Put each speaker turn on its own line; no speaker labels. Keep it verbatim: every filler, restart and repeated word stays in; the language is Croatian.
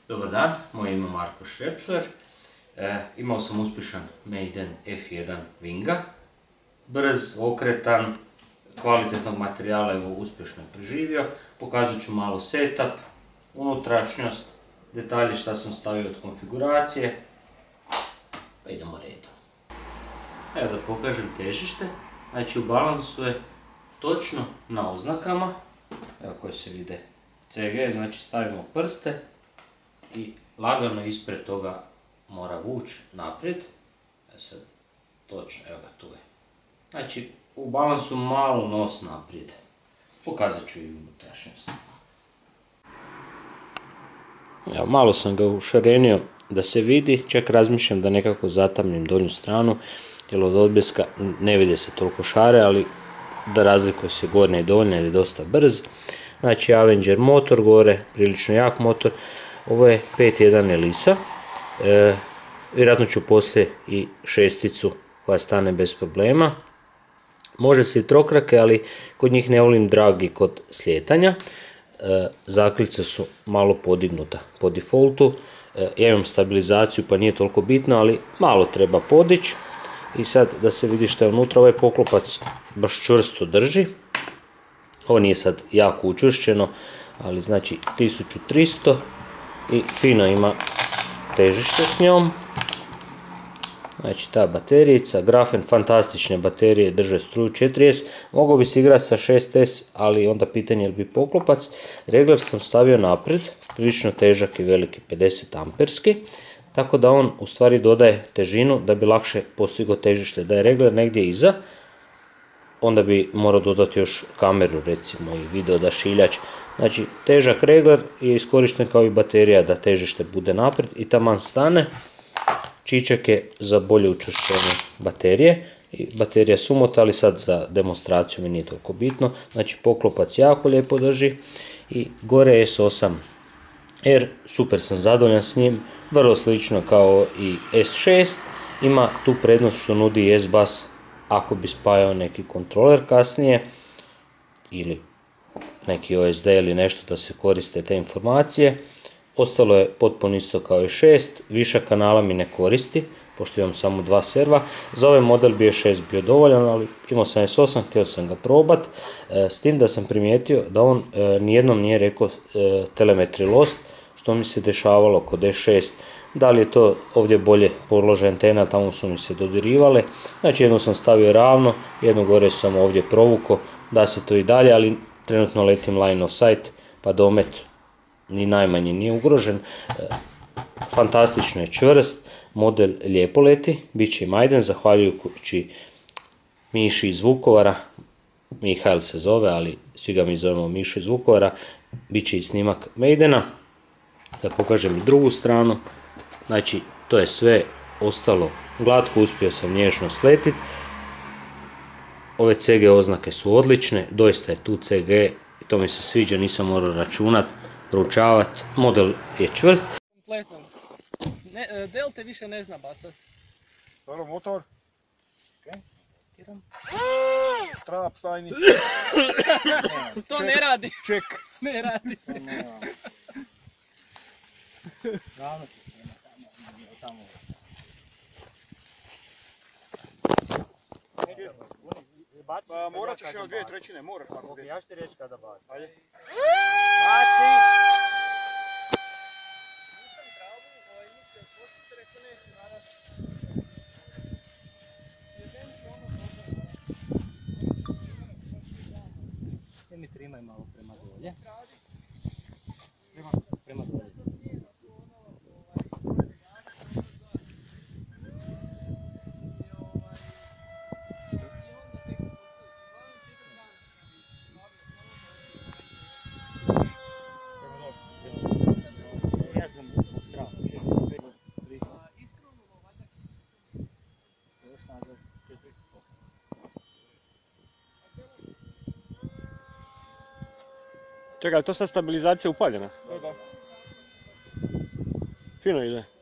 Dobar dan, moje ime je Marko Šrepsler. E, imao sam uspješan Maiden F jedan Winga. Brz, okretan, kvalitetnog materijala evo uspješno preživio. Pokazat ću malo setup, unutrašnjost, detalje šta sam stavio od konfiguracije. Pa idemo redom. Evo da pokažem težište. Znači u balansu je točno na oznakama, evo koje se vide C G, znači stavimo prste i lagano ispred toga mora vući naprijed. E sad, točno, evo ga tu je. Znači u balansu malo nos naprijed. Pokazat ću i unutrašnjost. Evo, malo sam ga ušarenio da se vidi, čak razmišljam da nekako zatamnim donju stranu, jer od odbljeska ne vide se toliko šare, ali da razlikuje se gornja i donja jer je dosta brz. Znači Avenger motor gore, prilično jak motor. Ovo je pet jedan Elisa. E, vjerojatno ću poslije i šesticu koja stane bez problema. Može se i trokrake, ali kod njih ne volim dragi kod slijetanja. E, zaklice su malo podignuta po defaultu. E, ja imam stabilizaciju pa nije toliko bitno, ali malo treba podići. I sad da se vidi što je unutra, ovaj poklopac baš čvrsto drži. Ovo nije sad jako učvršćeno, ali znači tisuću tristo i fino ima težište s njom. Znači ta baterijica, grafen, fantastične baterije, drže struju četiri S. Mogao bi se igrati sa šest S, ali onda pitanje je li bi poklopac. Regler sam stavio naprijed, prilično težak i veliki, pedeset amperski. Tako da on u stvari dodaje težinu da bi lakše postigao težište. Da je regler negdje iza, onda bi morao dodati još kameru recimo i video odašiljač. Znači težak regler je iskorišten kao i baterija da težište bude naprijed i taman stane. Čičak je za bolje učvršćenje baterije. I baterija sumota, ali sad za demonstraciju mi nije toliko bitno. Znači poklopac jako lijepo drži i gore S osam R, super sam zadovoljan s njim. Vrlo slično kao i S šest, ima tu prednost što nudi i S-Bus ako bi spajao neki kontroler kasnije ili neki O S D ili nešto da se koriste te informacije. Ostalo je potpuno isto kao i šest, više kanala mi ne koristi, pošto imam samo dva serva. Za ovaj model bi je šest bio dovoljan, ali imao sam S osam, htio sam ga probat, s tim da sam primijetio da on nijednom nije rekao telemetry lost, što mi se dešavalo kod S šest. Da li je to ovdje bolje položaj antena, tamo su mi se dodirivale. Znači jednu sam stavio ravno, jednu gore sam ovdje provukao, da se to i dalje, ali trenutno letim line of sight, pa domet ni najmanje nije ugrožen. Fantastično je čvrst, model lijepo leti, bit će i Maiden, zahvaljujući Miši iz Vukovara, Mihael se zove, ali svi ga mi zovemo Mišu iz Vukovara, bit će i snimak Maidena. Da pokažem i drugu stranu, znači to je sve ostalo glatko, uspio sam nježno sletit. Ove C G oznake su odlične, doista je tu C G, to mi se sviđa, nisam morao računat, proučavat, model je čvrst.
Kompletno. Ne, delte više ne zna bacat.
Dobro, motor. Trap stajni.
To ne radi.
Ček.
Ne radi.
Pa morat ćeš još dvije trećine, moraš tako.
Ja ću ti reći kada baci.
Ajde.
Baci! Te mi trimaj malo prema dolje. Prema dolje.
Čekaj, to sad stabilizacija upaljena?
Da, da.
Fino ide.